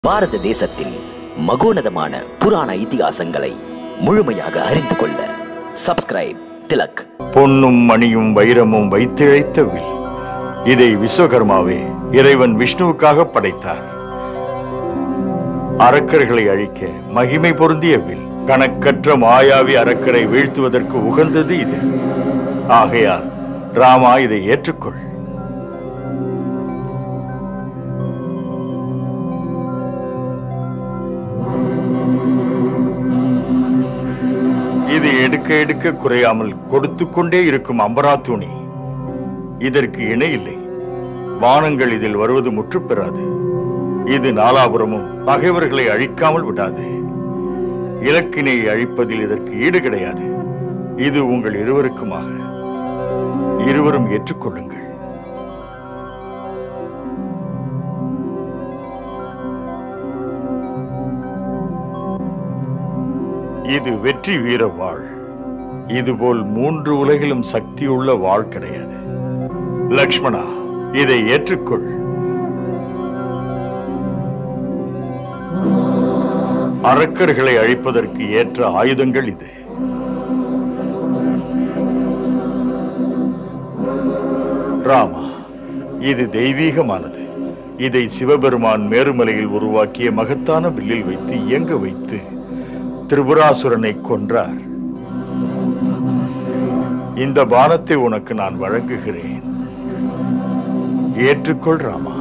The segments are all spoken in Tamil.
பாரத தேசத்தின் மகோனதமான புராண இதிகாசங்களை முழுமையாக அறிந்து கொள்ள சப்ஸ்கிரைப் திலக். பொன்னும் மணியும் வைரமும் வைத்திழைத்த வில். இதை விஸ்வகர்மாவே இறைவன் விஷ்ணுவுக்காக படைத்தார். அரக்கர்களை அழிக்க மகிமை பொருந்திய வில். கணக்கற்ற மாயாவி அரக்கரை வீழ்த்துவதற்கு உகந்தது இது. ஆகையால் ராமா, இதை ஏற்றுக்கொள். இது எடுக்க எடுக்க குறையாமல் கொடுத்து கொண்டே இருக்கும் அம்பரா துணி. இதற்கு இணை இல்லை. வானங்கள் இதில் வருவது முற்று பெறாது. இது நாலாபுரமும் பகைவர்களை அழிக்காமல் விடாது. இலக்கினை அழிப்பதில் இதற்கு ஈடு கிடையாது. இது உங்கள் இருவருக்குமாக. இருவரும் ஏற்றுக்கொள்ளுங்கள். இது வெற்றி வீர வாழ். இதுபோல் 3 உலகிலும் சக்தியுள்ள வாழ் கிடையாது. லக்ஷ்மணா, இதை ஏற்றுக்கொள். அரக்கர்களை அழிப்பதற்கு ஏற்ற ஆயுதங்கள் இது. ராமா, இது தெய்வீகமானது. இதை சிவபெருமான் மேருமலையில் உருவாக்கிய மகத்தான வில்லில் வைத்து இயங்க வைத்து திரிபுராசுரனை கொன்றார். இந்த பானத்தை உனக்கு நான் வழங்குகிறேன். ஏற்றுக்கொள் ராமா.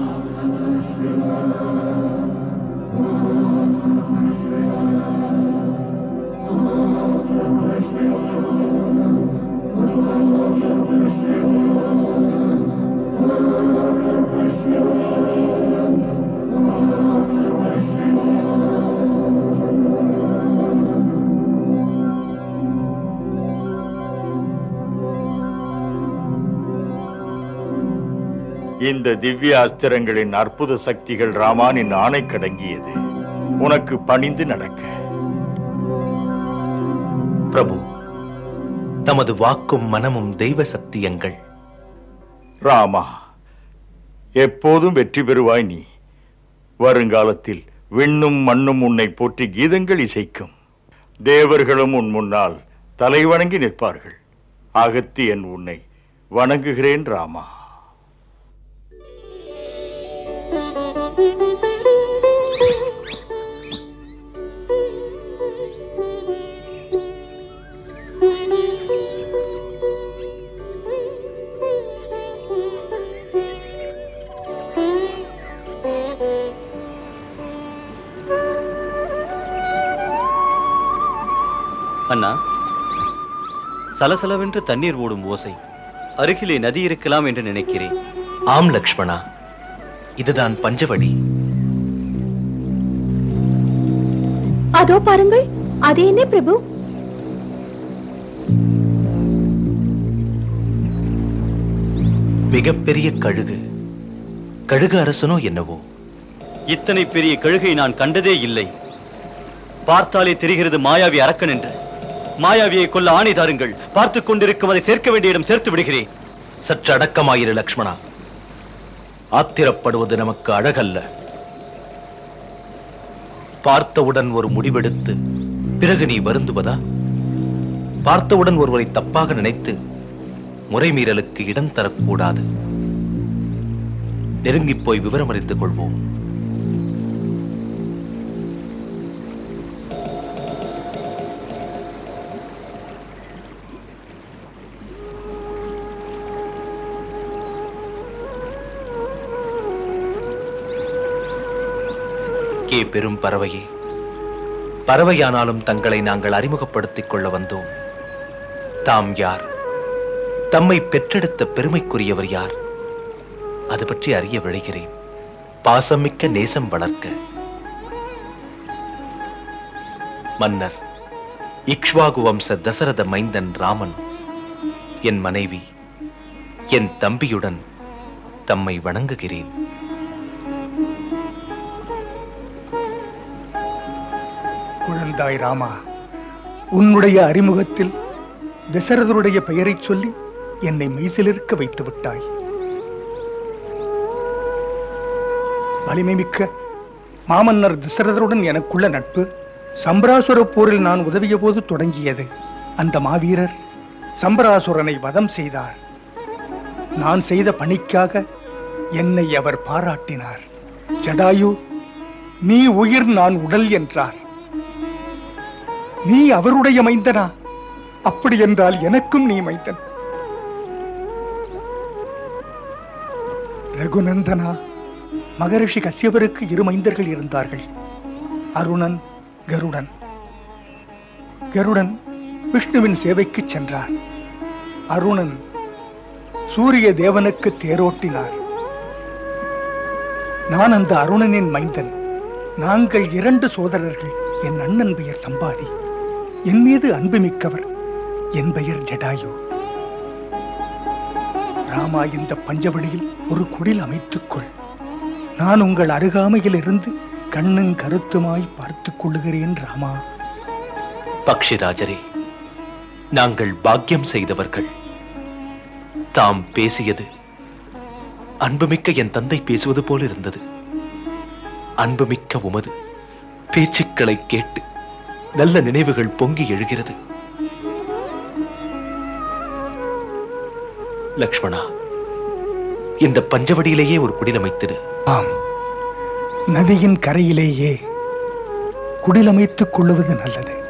இந்த திவ்ய அஸ்திரங்களின் அற்புத சக்திகள் ராமானின் ஆணை கடங்கியது. உனக்கு பணிந்து நடக்க. பிரபு, தமது வாக்கும் மனமும் தெய்வ சத்தியங்கள். ராமா, எப்போதும் வெற்றி பெறுவாய் நீ. வருங்காலத்தில் விண்ணும் மண்ணும் உன்னை போற்றி கீதங்கள் இசைக்கும். தேவர்களும் உன் முன்னால் தலைவணங்கி நிற்பார்கள். அகத்தியன் உன்னை வணங்குகிறேன் ராமா. அண்ணா, சலசலவென்று தண்ணீர் ஓடும் ஓசை. அருகிலே நதி இருக்கலாம் என்று நினைக்கிறேன். ஆம் லக்ஷ்மணா, இதுதான் பஞ்சவடி. அதோ பாருங்கள், அது என்ன பிரபு? மிகப்பெரிய கழுகு. கழுகு அரசனோ என்னவோ. இத்தனை பெரிய கழுகை நான் கண்டதே இல்லை. பார்த்தாலே தெரிகிறது மாயாவி அரக்கன் என்று. மாயாவியை கொல்ல ஆணை தாருங்கள். பார்த்துக் கொண்டிருக்கும் அதை சேர்க்க வேண்டிய இடம் சேர்த்து விடுகிறேன். சற்று அடக்கமாயிரு லக்ஷ்மணா. ஆத்திரப்படுவது நமக்கு அழகல்ல. பார்த்தவுடன் ஒரு முடிவெடுத்து பிறகு நீ வருந்துவதா? பார்த்தவுடன் ஒருவரை தப்பாக நினைத்து முறைமீறலுக்கு இடம் தரக்கூடாது. நெருங்கிப் போய் விவரம் அறிந்து கொள்வோம். பெரும் பறவையே, பறவையானாலும் தங்களை நாங்கள் அறிமுகப்படுத்திக் கொள்ள வந்தோம். தாம் யார்? தம்மை பெற்றெடுத்த பெருமைக்குரியவர் யார்? அது பற்றி அறிய விழைகிறேன். பாசமிக்க நேசம் வளர்க்க. மன்னர் இக்ஷ்வாகு வம்ச தசரத மைந்தன் ராமன், என் மனைவி, என் தம்பியுடன் தம்மை வணங்குகிறேன். குழந்தாய் ராமா, உன்னுடைய அறிமுகத்தில் தசரதருடைய பெயரை சொல்லி என்னை மெய்சிலிருக்க வைத்து விட்டாய். வலிமை மிக்க மாமன்னர் தசரதருடன் எனக்குள்ள நட்பு சம்பராசுர போரில் நான் உதவிய போது தொடங்கியது. அந்த மாவீரர் சம்பராசுரனை வதம் செய்தார். நான் செய்த பணிக்காக என்னை அவர் பாராட்டினார். ஜடாயு, நீ உயிர் நான் உடல் என்றார். நீ அவருடைய மைந்தனா? அப்படி என்றால் எனக்கும் நீ மைந்தன். ரகுநந்தனா, மகரிஷி கஸ்யபருக்கு 2 மைந்தர்கள் இருந்தார்கள், அருணன், கருடன். கருடன் விஷ்ணுவின் சேவைக்கு சென்றார். அருணன் சூரிய தேவனுக்கு தேரோட்டினார். நான் அந்த அருணனின் மைந்தன். நாங்கள் 2 சோதரர்கள். என் அண்ணன் பெயர் சம்பாதி. என் மீது அன்பு மிக்கவர். என் பெயர் ஜடாயு. ராமா, இந்த பஞ்சவடியில் ஒரு குடில் அமைத்துக்கொள். நான் உங்கள் அருகாமையில் இருந்து கண்ணும் கருத்துமாய் பார்த்துக் கொள்ளுகிறேன் ராமா. பக்ஷிராஜரே, நாங்கள் பாக்கியம் செய்தவர்கள். தாம் பேசியது அன்புமிக்க என் தந்தை பேசுவது போல் இருந்தது. அன்புமிக்க உமது பேச்சுக்களை கேட்டு நல்ல நினைவுகள் பொங்கி எழுகிறது. லக்ஷ்மணா, இந்த பஞ்சவடியிலேயே ஒரு குடிலமைத்திடு. ஆம், நதியின் கரையிலேயே குடிலமைத்துக் கொள்ளுவது நல்லது.